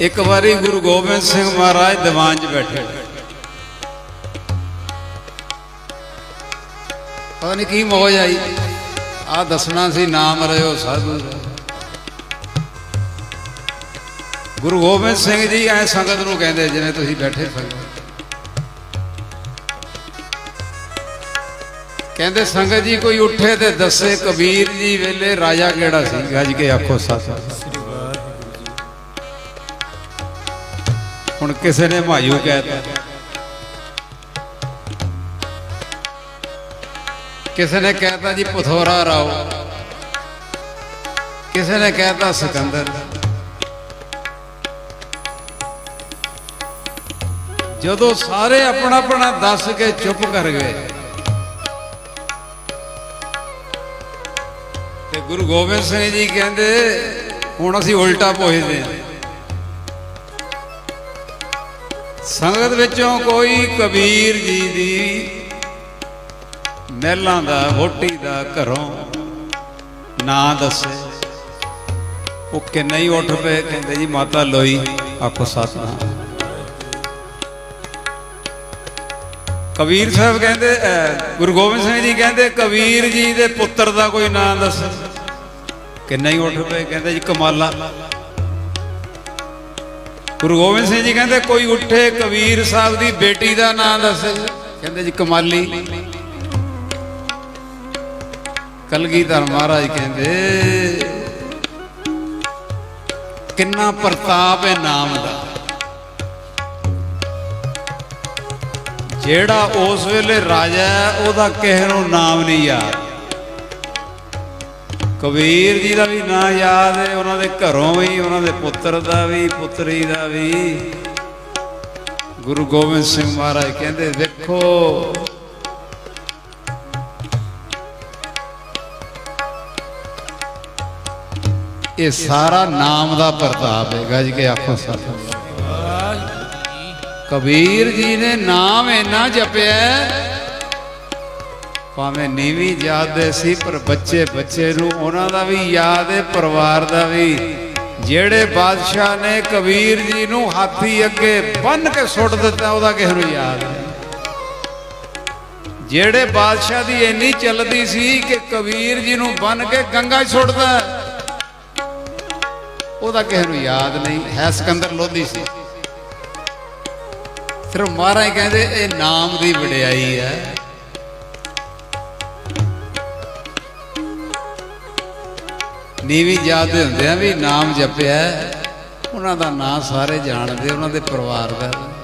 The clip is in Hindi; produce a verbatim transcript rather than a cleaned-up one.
एक बारी गुरु गोबिंद सिंह महाराज दीवान च बैठे, पता नहीं की मौज आई, आ दसना सी नाम रहे साधु। गुरु गोबिंद सिंह जी ऐ संगत नूं कहंदे जिवें तुसीं बैठे संगत, कहंदे संगत जी कोई उठे ते दसे कबीर जी वेले राजा केड़ा सी, गज के आखो सत। हुण किसी ने मायू कहता, किसी ने कहता जी पथोरा राव, किसी ने कहता सिकंदर। जदों सारे अपना अपना दस के चुप कर गए ते गुरु गोबिंद सिंह जी कहते हुण असीं उल्टा पुछदे हां। संगत विचों कोई कबीर जी दी महलां दा वोटी दा घरों ना दसे, वो कि नहीं उठ पे कहते जी माता लोई, आखो सतनाम। कबीर साहब कहते, गुरु गोबिंद सिंह जी कहते कबीर जी दे पुत्र दा कोई ना दस, कि नहीं उठ पे कहते जी कमाला। गुरु गोबिंद सिंह जी कहते कोई उठे कबीर साहब की बेटी का नाम दस, कहते जी कमाली। कलगीधर महाराज कहते किन्ना प्रताप है नाम का, जेड़ा उस वेले राजा है ओदा किसे नूं नाम नहीं याद। कबीर जी का भी ना याद है, उन्होंने घरों भी, उन्होंने पुत्र का भी, पुत्री का भी। गुरु गोबिंद सिंह महाराज कहते देखो ये सारा नाम का प्रताप है, गज के आखो सत। कबीर जी ने नाम इन्ना जपया, भावें नीवी याद सी पर बच्चे बच्चे नूं उन्हां दा भी याद है, परिवार दा भी। जेड़े बादशाह ने कबीर जी नूं हाथी अगे बन के सुट दिता उहदा किसे नूं याद है। जेड़े बादशाह दी इन्नी चलदी सी कि कबीर जी नूं बन के गंगा सुटदा उहदा किसे नूं याद नहीं है। सिकंदर लोधी सी। सिर्फ महाराज कहते ये नाम की वडियाई है। नीवी जात होंदे भी नाम जपया, उन्हों का नाम सारे जानते, उन्होंने परिवार का।